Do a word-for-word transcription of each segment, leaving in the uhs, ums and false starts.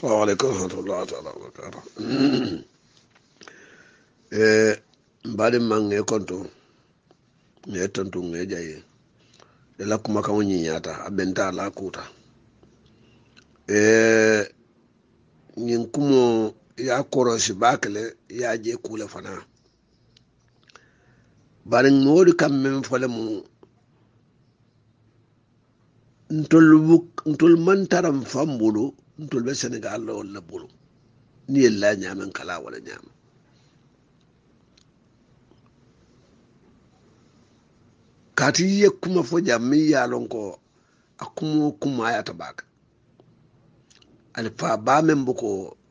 Waalaikum warahmatullahi taala wabarakatuh. E mbadi mange konto ne tantu nge jaye de la kuma kan nyi nyata abenta la kuta e nyin kumo ya korosi bakle ya je kula fana bari ngodi kam men fole mu ntol ntol mantaram fambulu ntol be Senegal la wala bulu ni la nyamen kala wala nyam kati ye kuma fo jammi ya lon ko akumo kuma ya tabaka alfa ba men buko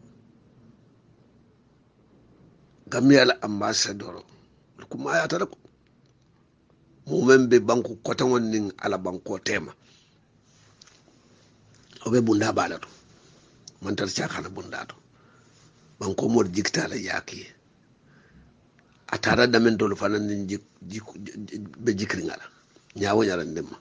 gamiyal ambassador kuma ya tada ko mu men be banku kota wonnin ala banko tema obe bunda bala to man tar chakana bunda to banko mod jikta la yaki atara damen dol fanan nin jik jik be jikri ngala nyaawo nyara ndemma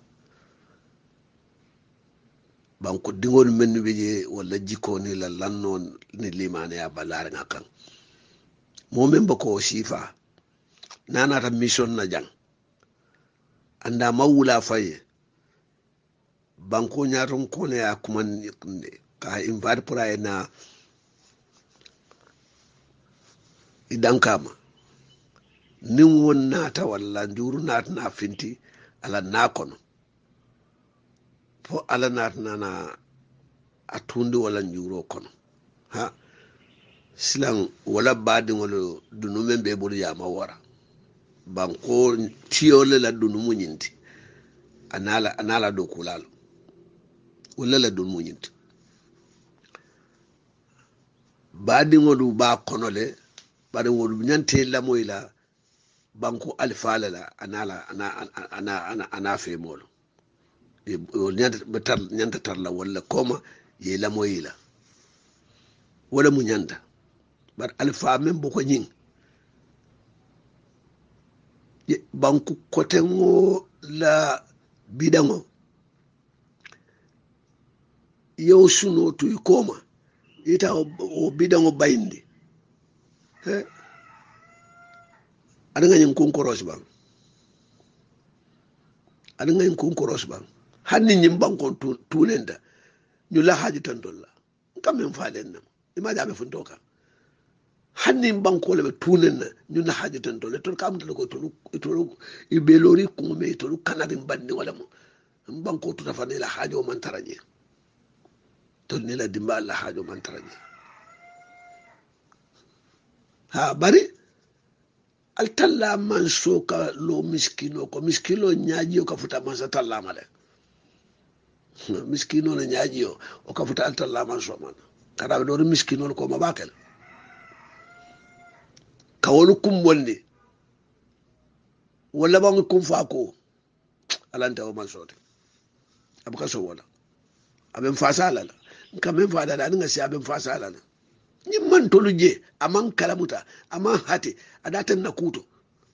banko dingol men be je wala jiko ni la lannon ni limane ya balare ngakan mo men bako sifa nana ta mission na jang anda mawula faye banko nyaton kone ya kuman ka invite pura na idan kama nin wonna ta walla njuru nat na finti ala na kono fo ala nat na na atundi wala njuro kono ha silan wala badi wala dunu men be bolu ya mawara banko tiyole la dunu munyinti anala anala do kulalo wala la dunu munyinti badi ngolu ba kono le badi ngolu nyante la moyla banko alfala la anala ana ana ana ana fe molo e nyanta betar nyanta tarla wala koma ye la moyla wala mu nyanta bar alfa men boko nyin banku kotengo la bidango yow suno tu koma ita o bidango bayndi he adanga nyin kun koros bang adanga nyin kun koros bang hanni nyim banko tulenda ñu la haji tan dolla kam men faalen nam ima jabe funtoka hanni banko le tunenna ñu la haji tan dolla to kam to ko to to ibelori ko me to kanari bandi wala mo banko to fa ne la hajo man taraje to ne la dimba la hajo man taraje ha bari altalla man soka lo miskino ko miskino nyaaji ko futa man sa talla male miskino na nyaaji o ka futa altalla man so man kada do miskino ko mabakel kawolu kumbonde wala bang kum faako alanta o man sote abuka so wala aben fasala la kamen fada da nga si aben fasala la ni man tolu je aman kalamuta aman hati adatan na kuto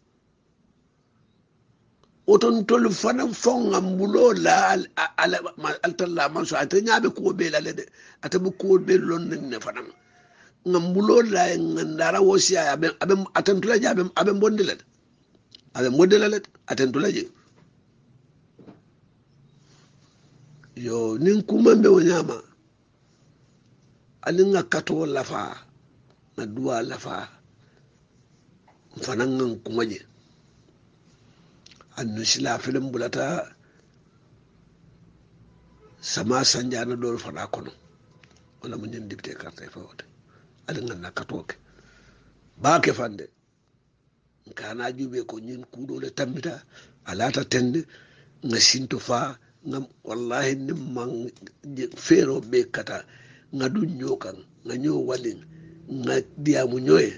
oton tolu fanan fon ambulo la ala altalla man so ata nyaabe ko be la de ata bu ko be lon ne fanan ngambulo la ngandara wosia aben aben atantula je aben aben bondela aben modela la atantula je yo nin kumambe wonyama alinga kato lafa na dua lafa fanangan kumaje annu sila film bulata sama sanjana dol fana kono wala mun ñen dibte carte fa wote alinga na katoke ba ke fande kana jube ko ñin kudo le tambita alata tende nga sinto fa ngam wallahi nimman fero be kata nga du nyokan nga nyo walin nga diamu nyoye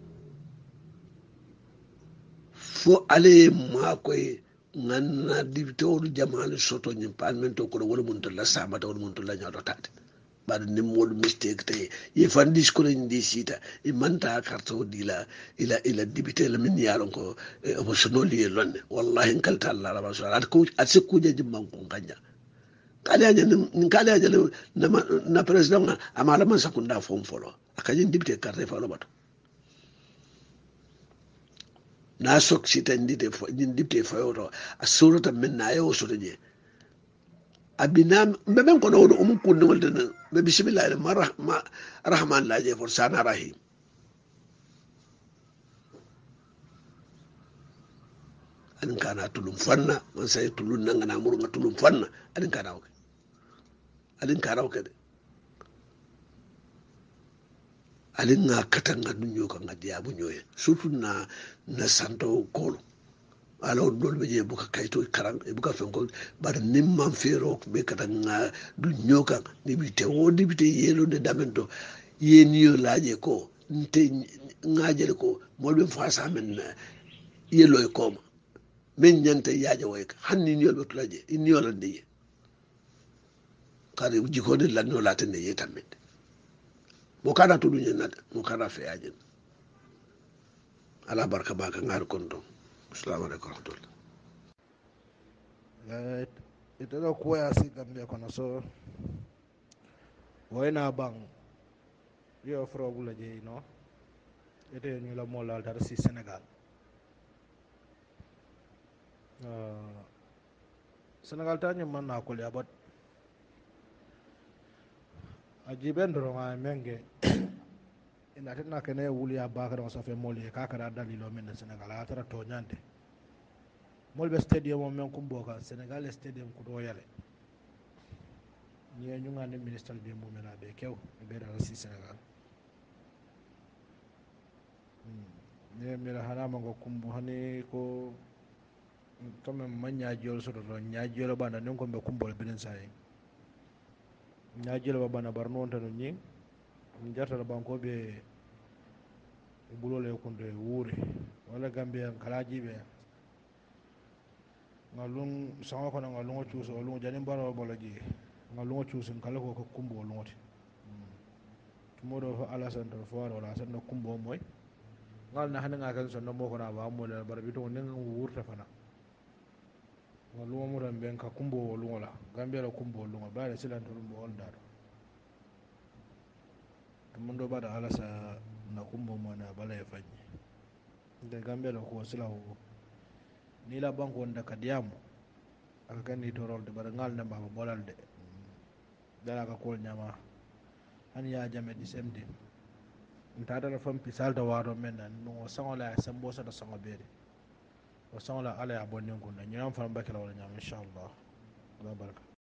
fo ale ma koy nganna dibitoru jamanu soto nyim parmento ko wala mun to la sama to mun to la nyoto tati bad ni mod mistake tay ye fandis ko ndi sita e manta karto dila ila ila dibite la min yalon ko o sono li lonne wallahi kalta Allah rabbana ko atse kuje jimman ko kanja kale aje nin kale aje na na president amala man sakunda fom folo akajin dibte carte folo bato na sok sita ndite fo din dibte fayoro asurata men na yo sotoje abina mben ko no um kunno wolde be bismillah marhama rahman laje for sana rahim adin kana tulum fanna man sai tulun nan na muru nga tulum fanna adin kana o adin kana o kede adin nga katanga dunyo ka ngadiya bu nyoye surtout na na santo kolo alors dol be je buka kayto karang e buka fen ko bar nimman fero be katanga dunyo ka ni bite o ni bite yelo de damento yeniyo laje ko nte ngajele ko molbe fasa men yelo e koma min ñante yaaje way hanni niol be tulaje niol ande ye kare jikode lanno latande ye taminde mo kana tulu ñen mo kana fe yaaje ala barka baka ngar kon don assalamu alaikum rahmatullah eh ito do ko ya si gambe kono so wayna bang yo frogula je no ite ñu la mo lal tar si Sénégal Uh, Senegal ta nyum man na ko liabat ajiben do ma menge ina tan kene wuli abaka do so fe moli ka ka dalilo men Senegal atara to nyande molbe stadium men ko mboka Senegal stadium ko do yale ni ñu ngane ministre de mo mena be kew be dal si Senegal ni mi la hana ma ko kumbu hani ko comme man ñaajol soto to ñaajol bana non ko be kumbol benen say ñaajol ba bana bar non tan ni ni jarta banko be bulole ko de wuri wala gambia kala jibe ngalung sango ko ngalung ciuso lungo jani baro bolo ji ngalung ciuso kala ko kumbo lungote tumodo fo ala santo fo wala sanno kumbo moy ngal na hana kan sonno mo ko na ba mo le bar bi to ne wurta fana waluma muran ben ka kumbo waluma la gambia la kumbo waluma ba da silan to mo on daro to mun do ba da alasa na kumbo mo na bala ya fanyi da gambia la ko sila ho ni la banko onda ka diamu aka kan ni to rol de bar ngal na ba bolal de dala ka kol nyama an ya jame di semdi nta da fam pisal da waro men nan no sangola sambo sa da sango bere وسأل على أبو نينكو نيام فهم بكرة ولا نيام إن شاء الله الله بركة